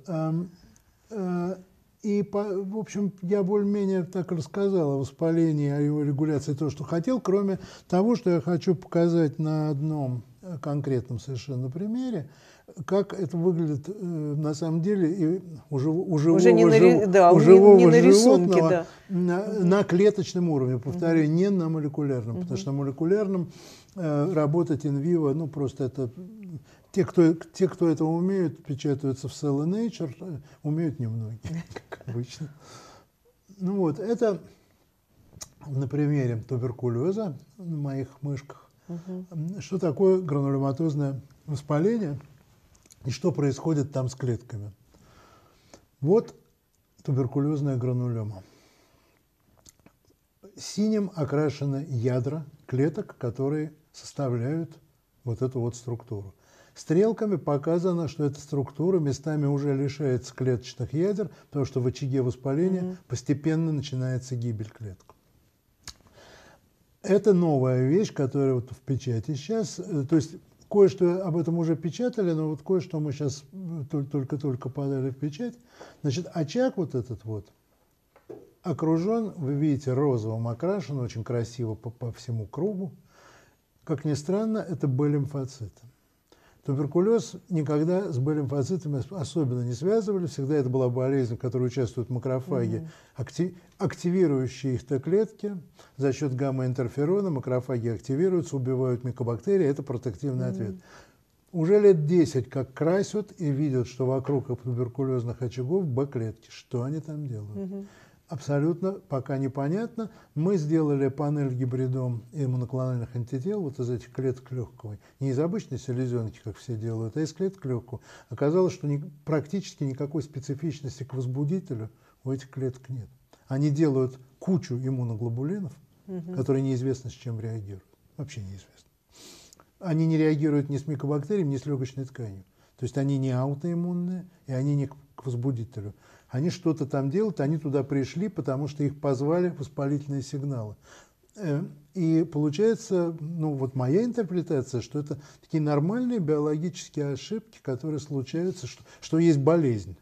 И, в общем, я более-менее так рассказал о воспалении, о его регуляции, то, что хотел, кроме того, что я хочу показать на одном конкретном совершенно примере, как это выглядит на самом деле и у живого животного на клеточном уровне, повторяю, не на молекулярном, потому что на молекулярном работать инвиво, ну просто это... Те, кто это умеют, печатаются в Cell and Nature, умеют немногие, как обычно. Ну вот, это на примере туберкулеза на моих мышках. Что такое гранулематозное воспаление и что происходит там с клетками. Вот туберкулезная гранулема. синим окрашены ядра клеток, которые составляют вот эту вот структуру. Стрелками показано, что эта структура местами уже лишается клеточных ядер, потому что в очаге воспаления постепенно начинается гибель клеток. Это новая вещь, которая вот в печати сейчас. То есть кое-что об этом уже печатали, но вот кое-что мы сейчас только подали в печать. Значит, очаг вот этот вот окружен, вы видите, розовым окрашен, очень красиво по всему кругу. Как ни странно, это Б-лимфоциты. Туберкулез никогда с Б-лимфоцитами особенно не связывали. Всегда это была болезнь, в которой участвуют макрофаги, активирующие их Т-клетки. За счет гамма-интерферона макрофаги активируются, убивают микобактерии. Это протективный ответ. Уже лет 10 как красят и видят, что вокруг туберкулезных очагов Б-клетки. Что они там делают? Абсолютно пока непонятно. Мы сделали панель гибридом иммуноклональных антител вот из этих клеток легкого. Не из обычной селезенки, как все делают, а из клеток легкого. Оказалось, что практически никакой специфичности к возбудителю у этих клеток нет. Они делают кучу иммуноглобулинов, которые неизвестно с чем реагируют. Вообще неизвестно. Они не реагируют ни с микобактериями, ни с легочной тканью. То есть они не аутоиммунные, и они не к возбудителю. Они что-то там делают, они туда пришли, потому что их позвали воспалительные сигналы. И получается, ну вот моя интерпретация, что это такие нормальные биологические ошибки, которые случаются, что есть болезнь.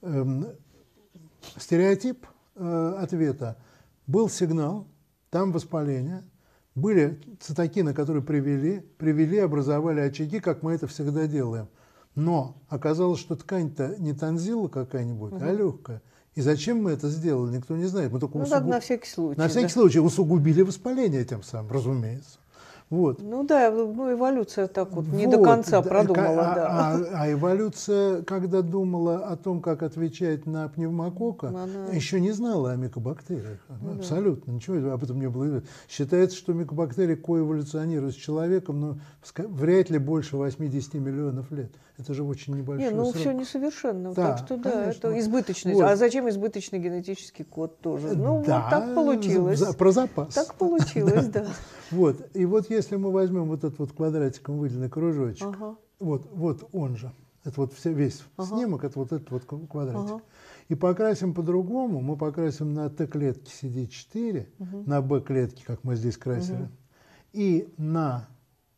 Стереотип ответа: был сигнал, там воспаление, были цитокины, которые привели, образовали очаги, как мы это всегда делаем. Но оказалось, что ткань-то не тонзилла какая-нибудь, а легкая. И зачем мы это сделали, никто не знает. Мы только на всякий случай. На всякий случай усугубили воспаление тем самым, разумеется. Вот. Ну да, ну эволюция так вот не до конца продумала. А эволюция, когда думала о том, как отвечать на пневмококка, еще не знала о микобактериях. Абсолютно ничего об этом не было известно. Считается, что микобактерии коэволюционируют с человеком, но вряд ли больше 80 миллионов лет. Это же очень небольшой срок. Все несовершенно. Да, так что да, конечно. это избыточность. Вот. А зачем избыточный генетический код тоже? Ну, да, вот так получилось. Про запас. Так получилось, да. Вот. И вот если мы возьмем вот этот вот квадратиком выделенный кружочек, вот он же, это вот весь снимок, это вот этот вот квадратик, и покрасим по-другому, мы покрасим на Т-клетки CD4, на Б-клетки, как мы здесь красили, и на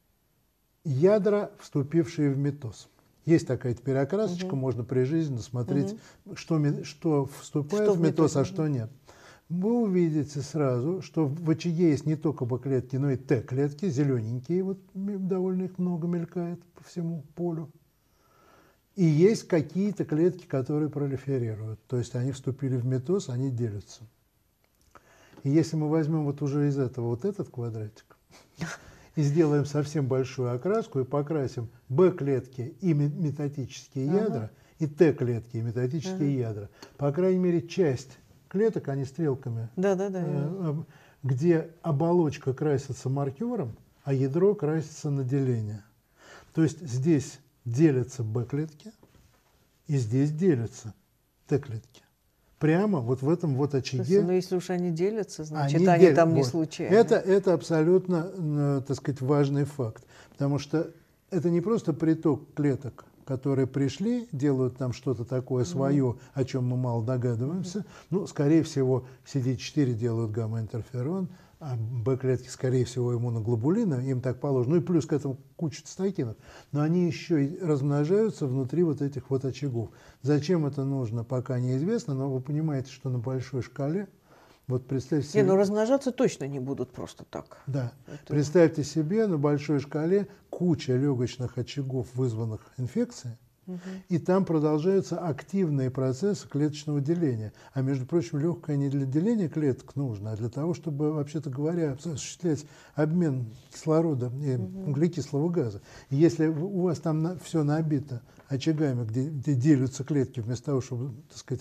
ядра, вступившие в митоз. Есть такая теперь окрасочка, можно прижизненно смотреть, что вступает в митоз, а что нет. Вы увидите сразу, что в очаге есть не только Б-клетки, но и Т-клетки, зелененькие, вот довольно их много мелькает по всему полю. И есть какие-то клетки, которые пролиферируют, то есть они вступили в митоз, они делятся. И если мы возьмем вот уже из этого вот этот квадратик и сделаем совсем большую окраску и покрасим Б-клетки и метатические ядра, и Т-клетки и метатические ядра, по крайней мере, часть клеток, они стрелками, где оболочка красится маркером, а ядро красится на деление. То есть здесь делятся Б-клетки, и здесь делятся Т-клетки. Прямо вот в этом вот очаге. Но если уж они делятся, значит, они там не случайно. Это абсолютно, так сказать, важный факт. Потому что это не просто приток клеток, которые пришли, делают там что-то такое свое, о чем мы мало догадываемся. Ну, скорее всего, CD4 делают гамма-интерферон, а Б-клетки, скорее всего, иммуноглобулины, им так положено. Ну и плюс к этому куча цитокинов. Но они еще и размножаются внутри вот этих вот очагов. Зачем это нужно, пока неизвестно, но вы понимаете, что на большой шкале, вот представьте себе... но размножаться точно не будут просто так. Да. Представьте себе, на большой шкале куча легочных очагов, вызванных инфекцией, и там продолжаются активные процессы клеточного деления. А между прочим, легкое не для деления клеток нужно, а для того, чтобы, вообще-то говоря, осуществлять обмен кислорода и углекислого газа. И если у вас там все набито очагами, где делятся клетки, вместо того, чтобы, так сказать,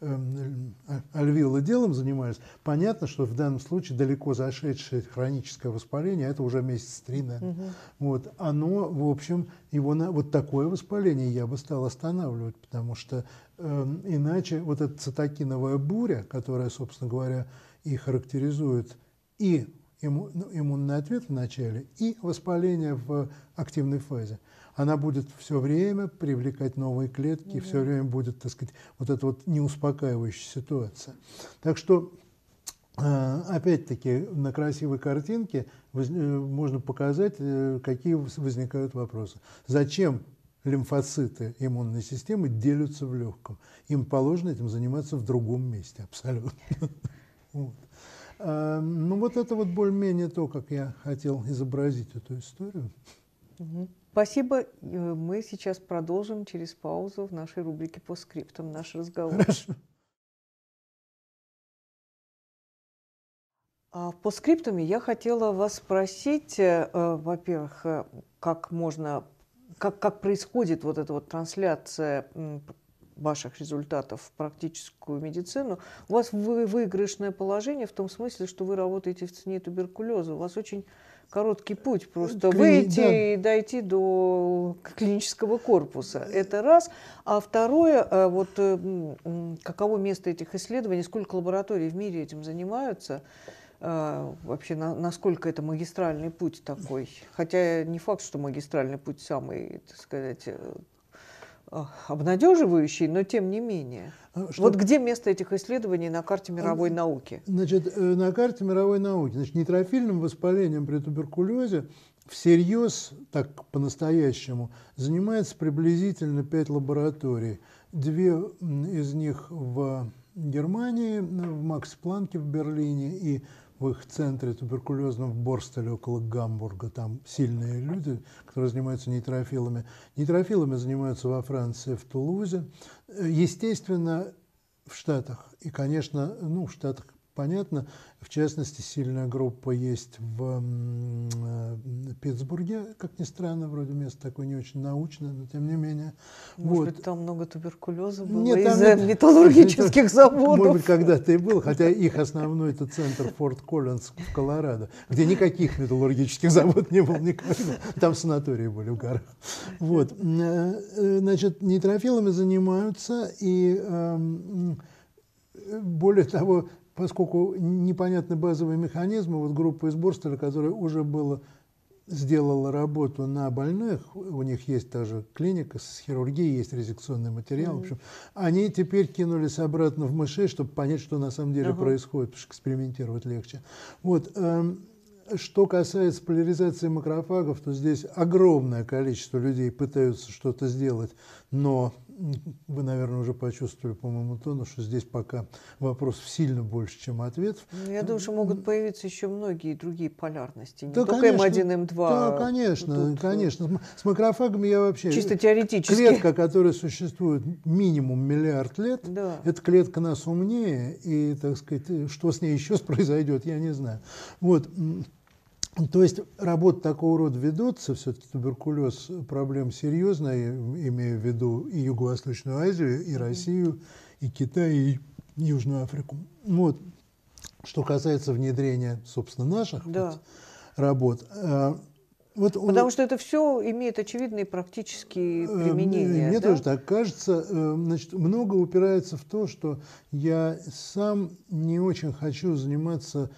альвеолы делом занимались, понятно, что в данном случае далеко зашедшее хроническое воспаление, это уже месяц 3, наверное, вот, оно, в общем, вот такое воспаление я бы стал останавливать, потому что иначе вот эта цитокиновая буря, которая, собственно говоря, и характеризует и иммунный ответ в начале, и воспаление в активной фазе. Она будет все время привлекать новые клетки, все время будет, так сказать, вот эта вот неуспокаивающая ситуация. Так что, опять-таки, на красивой картинке можно показать, какие возникают вопросы. Зачем лимфоциты иммунной системы делятся в легком? Им положено этим заниматься в другом месте абсолютно. Ну, вот это вот более-менее то, как я хотел изобразить эту историю. Спасибо. Мы сейчас продолжим через паузу в нашей рубрике «По скриптам» наш разговор. Хорошо. По скриптам я хотела вас спросить, во-первых, как происходит вот эта вот трансляция ваших результатов в практическую медицину. У вас выигрышное положение в том смысле, что вы работаете в цене туберкулеза. У вас очень короткий путь, просто выйти и дойти до клинического корпуса. Это раз. А второе, вот каково место этих исследований, сколько лабораторий в мире этим занимаются, вообще насколько это магистральный путь такой. Хотя не факт, что магистральный путь самый, так сказать, обнадеживающий, но тем не менее. Вот где место этих исследований на карте мировой науки? Значит, на карте мировой науки, значит, нейтрофильным воспалением при туберкулезе всерьез, так по-настоящему, занимается приблизительно 5 лабораторий. 2 из них в Германии, в Макс-Планке в Берлине и в их центре туберкулезном в Борстеле около Гамбурга. Там сильные люди, которые занимаются нейтрофилами. Нейтрофилами занимаются во Франции, в Тулузе. Естественно, в Штатах. И, конечно, в Штатах понятно, в частности, сильная группа есть в Питтсбурге, как ни странно, вроде место такое не очень научное, но тем не менее. Может быть, там много туберкулеза было из-за металлургических заводов? Может быть, когда-то и был, хотя их основной это центр Форт Коллинз в Колорадо, где никаких металлургических заводов не было никогда. Там санатории были в горах. Вот. Значит, нейтрофилами занимаются, и более того, поскольку непонятны базовые механизмы, вот группа из Борстеля, которая уже сделала работу на больных, у них есть даже клиника с хирургией, есть резекционный материал, в общем, они теперь кинулись обратно в мышей, чтобы понять, что на самом деле происходит, потому что экспериментировать легче. Вот. Что касается поляризации макрофагов, то здесь огромное количество людей пытаются что-то сделать, но вы, наверное, уже почувствовали по моему тону, что здесь пока вопросов сильно больше, чем ответов. Я думаю, что могут появиться еще многие другие полярности, не да, только конечно, М1, М2. Да, конечно, конечно. С макрофагами я вообще... Чисто теоретически. Клетка, которая существует минимум миллиард лет, да. Эта клетка нас умнее, и, так сказать, что с ней еще произойдет, я не знаю. Вот. То есть работы такого рода ведутся, все-таки туберкулез проблема серьезная, имея в виду и Юго-Восточную Азию, и Россию, и Китай, и Южную Африку. Вот. Что касается внедрения, собственно, наших работ. Потому что это все имеет очевидные практические применения. Мне тоже так кажется. Значит, много упирается в то, что я сам не очень хочу заниматься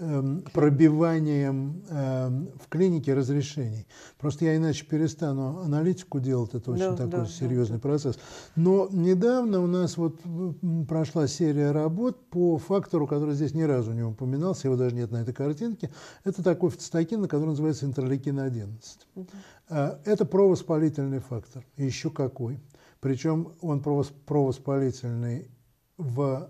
пробиванием в клинике разрешений. Просто я иначе перестану аналитику делать, это очень такой серьезный процесс. Но недавно у нас вот прошла серия работ по фактору, который здесь ни разу не упоминался, его даже нет на этой картинке. Это такой цитокин, который называется интерлейкин-11. Это провоспалительный фактор, и еще какой. Причем он провоспалительный в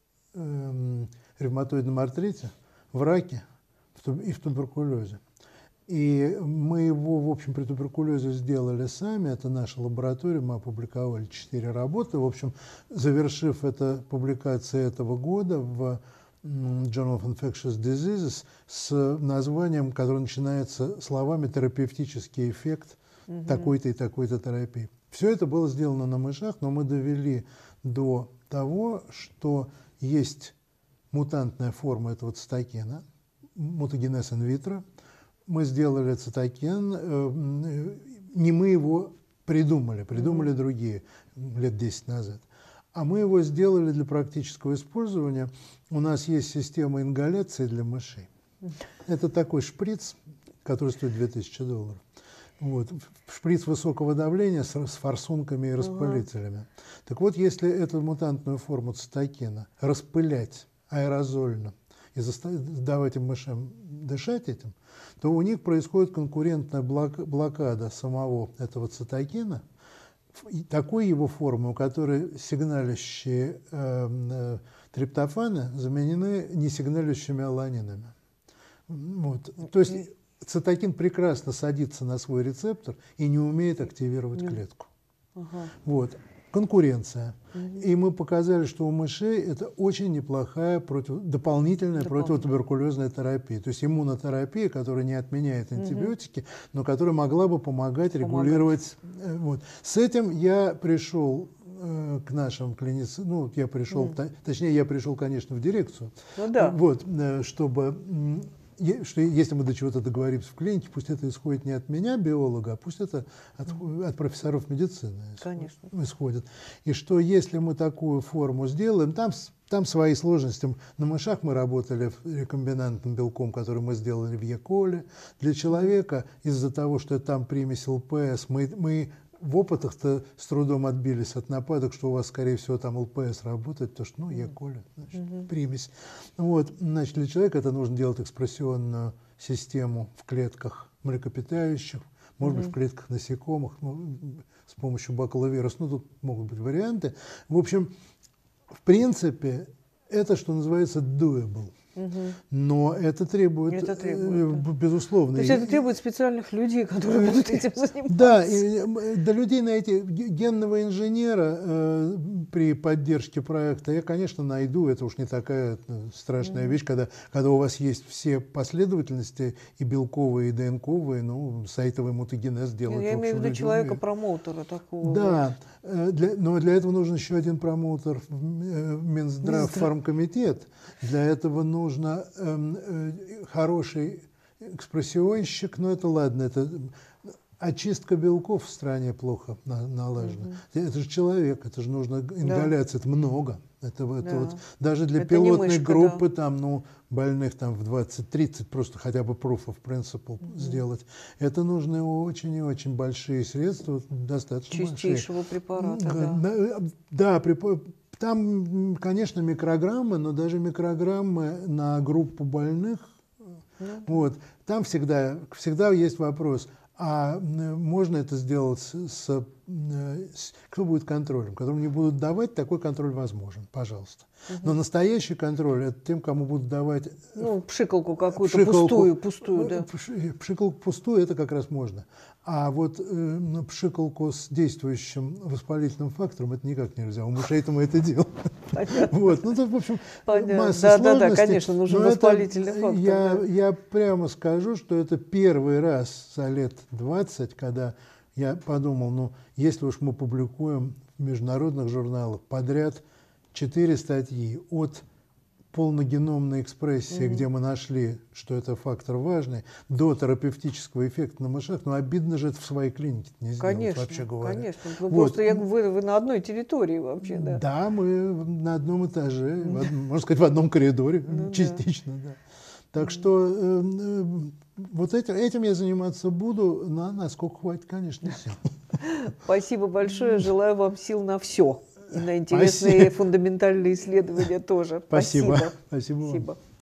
ревматоидном артрите, в раке и в туберкулезе. И мы его, в общем, при туберкулезе сделали сами. Это наша лаборатория, мы опубликовали 4 работы. В общем, завершив это публикация этого года в Journal of Infectious Diseases с названием, которое начинается словами «терапевтический эффект такой-то и такой-то терапии». Все это было сделано на мышах, но мы довели до того, что есть мутантная форма этого цитокина, мутагенез инвитро. Мы сделали цитокен, не мы его придумали другие лет 10 назад, а мы его сделали для практического использования. У нас есть система ингаляции для мышей. Это такой шприц, который стоит $2000. Вот. Шприц высокого давления с форсунками и распылителями. Так вот, если эту мутантную форму цитокина распылять аэрозольно и давать им мышам дышать этим, то у них происходит конкурентная блокада самого этого цитокина, такой его формы, у которой сигналящие триптофаны заменены несигналящими аланинами. Вот. То есть цитокин прекрасно садится на свой рецептор и не умеет активировать клетку. Вот. Конкуренция. И мы показали, что у мышей это очень неплохая дополнительная противотуберкулезная терапия. То есть иммунотерапия, которая не отменяет антибиотики, но которая могла бы помогать регулировать. Вот. С этим я пришел к нашим клиницам, ну, я пришел, точнее, я пришел, конечно, в дирекцию, вот, чтобы... что если мы до чего-то договоримся в клинике, пусть это исходит не от меня, биолога, а пусть это от профессоров медицины исходит. И что если мы такую форму сделаем, там свои сложности. На мышах мы работали рекомбинантным белком, который мы сделали в Е-коле. Для человека из-за того, что там примесь ЛПС, мы в опытах-то с трудом отбились от нападок, что у вас, скорее всего, там ЛПС работает, потому что, ну, Е-коли, примесь. Вот, значит, для человека это нужно делать экспрессионную систему в клетках млекопитающих, может быть, в клетках насекомых, ну, с помощью бакиловируса. Ну, тут могут быть варианты. В общем, в принципе, это, что называется, doable. Но это требует, безусловно. То есть это требует специальных людей, которые будут этим заниматься. Да, до людей найти генного инженера при поддержке проекта я, конечно, найду. Это уж не такая страшная вещь, когда у вас есть все последовательности, и белковые, и ДНКовые, ну, сайтовый мутагенез делать. Я имею в виду человека-промоутера такого. Да, но для этого нужен еще один промоутер в Минздравфармкомитет. Для этого нужно хороший экспрессионщик, но это ладно, это очистка белков в стране плохо налажена. Это же человек, это же нужно ингаляция, это много. Это вот, даже для пилотной группы там, ну, больных там в 20-30 просто хотя бы proof of principle сделать. Это нужны очень и очень большие средства, достаточно чистейшего большие. Препарата, да. Там, конечно, микрограммы, но даже микрограммы на группу больных, вот, там всегда есть вопрос, а можно это сделать кто будет контролем? Которому не будут давать, такой контроль возможен, пожалуйста. Но настоящий контроль – это тем, кому будут давать… Ну, пшикалку какую-то, пустую, да. Пшикалку пустую – это как раз можно. А вот пшикалку с действующим воспалительным фактором это никак нельзя. У мышей-то мы это делаем. Вот. Ну, тут, в общем, масса сложностей. Да, конечно, нужен воспалительный фактор. Я прямо скажу, что это первый раз за лет 20, когда я подумал, ну, если уж мы публикуем в международных журналах подряд 4 статьи от полногеномной экспрессии, где мы нашли, что это фактор важный, до терапевтического эффекта на мышах, но обидно же это в своей клинике не сделать, вообще говоря. Конечно, вот. Просто вы на одной территории вообще, да? Да, мы на одном этаже, можно сказать, в одном коридоре, частично, да. Так что вот этим я заниматься буду, насколько хватит, конечно, сил. Спасибо большое, желаю вам сил на все. И на интересные фундаментальные исследования тоже. Спасибо. Спасибо.